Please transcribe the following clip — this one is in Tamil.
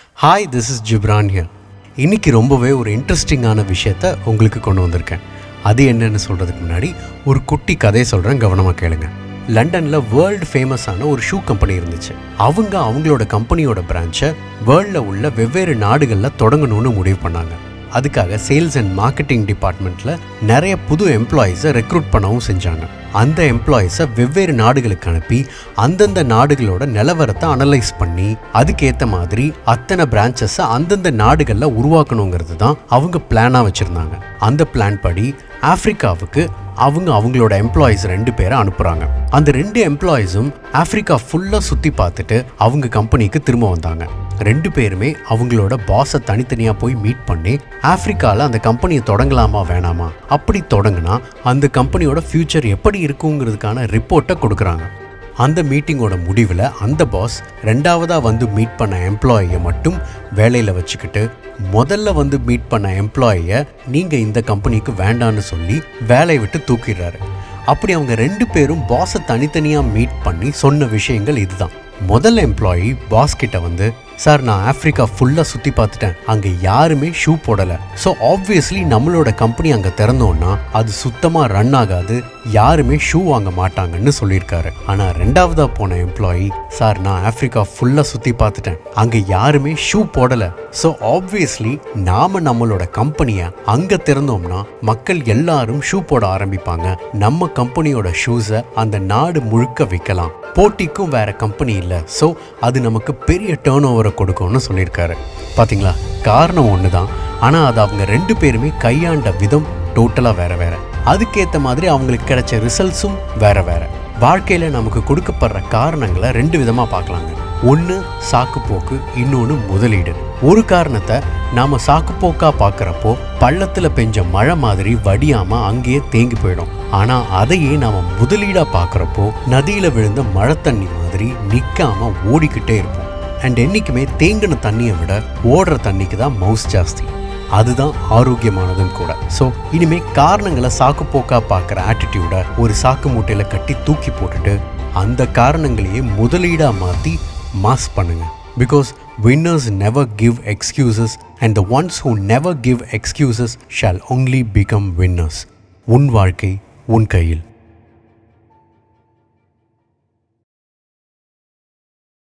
Hi, this is Gibran here. இன்னைக்கு ரொம்பவே ஒரு இன்ட்ரெஸ்டிங்கான விஷயத்தை உங்களுக்கு கொண்டு வந்திருக்கேன். அது என்னன்னு சொல்கிறதுக்கு முன்னாடி ஒரு குட்டி கதையை சொல்கிறேன், கவனமாக கேளுங்க. லண்டனில் வேர்ல்டு ஃபேமஸான ஒரு ஷூ கம்பெனி இருந்துச்சு. அவங்களோட கம்பெனியோட பிரான்ச்சை வேர்ல்டில் உள்ள வெவ்வேறு நாடுகளில் தொடங்கணும்னு முடிவு பண்ணாங்க. அதுக்காக சேல்ஸ் அண்ட் மார்க்கெட்டிங் டிபார்ட்மெண்ட்டில் நிறைய புது எம்ப்ளாயீஸை ரெக்ரூட் பண்ணவும் செஞ்சாங்க. அந்த எம்ப்ளாயீஸை வெவ்வேறு நாடுகளுக்கு அனுப்பி அந்தந்த நாடுகளோட நிலவரத்தை அனலைஸ் பண்ணி அதுக்கேற்ற மாதிரி அத்தனை பிரான்ச்சஸை அந்தந்த நாடுகளில் உருவாக்கணுங்கிறது தான் அவங்க பிளானாக வச்சுருந்தாங்க. அந்த பிளான் படி ஆஃப்ரிக்காவுக்கு அவங்களோட எம்ப்ளாயீஸ் 2 பேரை அனுப்புகிறாங்க. அந்த 2 எம்ப்ளாயீஸும் ஆஃப்ரிக்கா ஃபுல்லாக சுற்றி பார்த்துட்டு அவங்க கம்பெனிக்கு திரும்ப வந்தாங்க. 2 பேருமே அவங்களோட பாஸை தனித்தனியாக போய் மீட் பண்ணி ஆஃப்ரிக்காவில் அந்த கம்பெனியை தொடங்கலாமா வேணாமா, அப்படி தொடங்கினா அந்த கம்பெனியோட ஃப்யூச்சர் எப்படி இருக்குங்கிறதுக்கான ரிப்போர்ட்டை கொடுக்குறாங்க. அந்த மீட்டிங்கோட முடிவில் அந்த பாஸ் 2ஆவதாக வந்து மீட் பண்ண எம்ப்ளாயியை மட்டும் வேலையில் வச்சுக்கிட்டு முதல்ல வந்து மீட் பண்ண எம்ப்ளாயியை நீங்கள் இந்த கம்பெனிக்கு வேண்டான்னு சொல்லி வேலையை விட்டு தூக்கிடுறாரு. அப்படி அவங்க 2 பேரும் பாஸை தனித்தனியாக மீட் பண்ணி சொன்ன விஷயங்கள் இதுதான். முதல் எம்ப்ளாயி பாஸ் கிட்ட வந்து, சார் நான் ஆஃப்ரிக்கா ஃபுல்லாக சுற்றி பார்த்துட்டேன், அங்கே யாருமே ஷூ போடலை. ஸோ ஆப்வியஸ்லி நம்மளோட கம்பெனி அங்கே திறந்தோன்னா அது சுத்தமாக ரன் ஆகாது, யாருமே ஷூ வாங்க மாட்டாங்கன்னு சொல்லியிருக்காரு. ஆனால் 2ஆவதாக போன எம்ப்ளாயி, சார் நான் ஆஃப்ரிக்கா ஃபுல்லாக சுற்றி பார்த்துட்டேன், அங்கே யாருமே ஷூ போடலை. ஸோ ஆப்வியஸ்லி நாம் நம்மளோட கம்பெனியை அங்கே திறந்தோம்னா மக்கள் எல்லாரும் ஷூ போட ஆரம்பிப்பாங்க, நம்ம கம்பெனியோட ஷூஸை அந்த நாடு முழுக்க விற்கலாம், போட்டிக்கும் வேற கம்பெனி இல்லை, ஸோ அது நமக்கு பெரிய டேர்ன் ஓவரை கொடுக்கும்னு சொல்லியிருக்காரு. பார்த்தீங்களா, காரணம் ஒன்று தான், ஆனால் அது அவங்க 2 பேருமே கையாண்ட விதம் டோட்டலாக வேற வேற. அதுக்கேற்ற மாதிரி அவங்களுக்கு கிடைச்ச ரிசல்ட்ஸும் வேற வேற. வாழ்க்கையில் நமக்கு கொடுக்கப்படுற காரணங்களை 2 விதமாக பார்க்கலாங்க. ஒன்று சாக்குப்போக்கு, இன்னொன்று முதலீடு. ஒரு காரணத்தை நாம் சாக்குப்போக்காக பார்க்குறப்போ பள்ளத்தில் பெஞ்ச மழை மாதிரி வடியாமல் அங்கேயே தேங்கி போயிடும். ஆனால் அதையே நாம் முதலீடாக பார்க்குறப்போ நதியில் விழுந்த மழை தண்ணி மாதிரி நிற்காமல் ஓடிக்கிட்டே இருப்போம். அண்ட் என்றைக்குமே தேங்கின தண்ணியை விட ஓடுற தண்ணிக்கு தான் மவுஸ் ஜாஸ்தி. அதுதான் ஆரோக்கியமானதும் கூட. ஸோ இனிமேல் காரணங்களை சாக்குப்போக்காக பார்க்குற ஆட்டிடியூடை ஒரு சாக்கு மூட்டையில் கட்டி தூக்கி போட்டுட்டு அந்த காரணங்களையே முதலீடாக மாற்றி மாஸ் பண்ணுங்க. Because winners never give excuses and the ones who never give excuses shall only become winners. உன் வாழ்க்கை உன் கையில்.